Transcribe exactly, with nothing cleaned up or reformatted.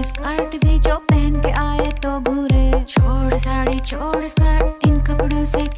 Skirt भी जो पहन के आए तो घूरे। छोड़ साड़ी छोड़ स्कर्ट, इन कपड़ों से